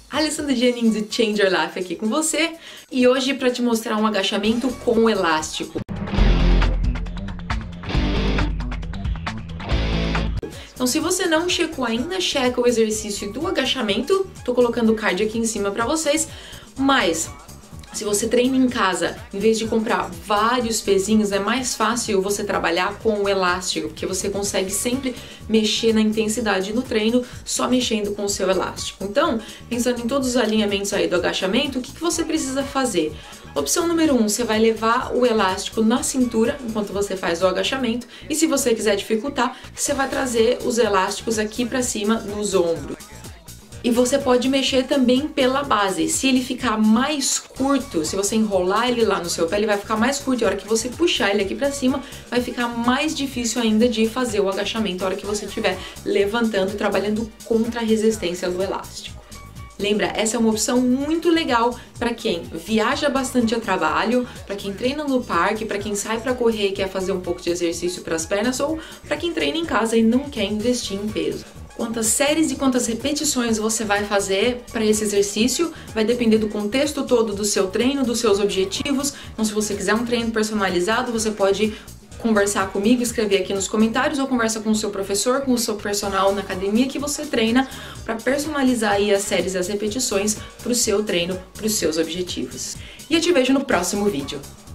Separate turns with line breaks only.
Alessandra Jennings de Change Your Life aqui com você e hoje para te mostrar um agachamento com elástico. Então se você não checou ainda, checa o exercício do agachamento, tô colocando o card aqui em cima para vocês, mas se você treina em casa, em vez de comprar vários pezinhos, é mais fácil você trabalhar com o elástico, porque você consegue sempre mexer na intensidade no treino só mexendo com o seu elástico. Então, pensando em todos os alinhamentos aí do agachamento, o que você precisa fazer? Opção número 1, você vai levar o elástico na cintura enquanto você faz o agachamento, e se você quiser dificultar, você vai trazer os elásticos aqui para cima nos ombros. E você pode mexer também pela base. Se ele ficar mais curto, se você enrolar ele lá no seu pé, ele vai ficar mais curto. E a hora que você puxar ele aqui pra cima, vai ficar mais difícil ainda de fazer o agachamento a hora que você estiver levantando, trabalhando contra a resistência do elástico. Lembra, essa é uma opção muito legal para quem viaja bastante a trabalho, para quem treina no parque, para quem sai para correr e quer fazer um pouco de exercício para as pernas, ou para quem treina em casa e não quer investir em peso. Quantas séries e quantas repetições você vai fazer para esse exercício vai depender do contexto todo do seu treino, dos seus objetivos. Então, se você quiser um treino personalizado, você pode conversar comigo, escrever aqui nos comentários, ou conversa com o seu professor, com o seu personal na academia que você treina, para personalizar aí as séries e as repetições para o seu treino, para os seus objetivos. E eu te vejo no próximo vídeo.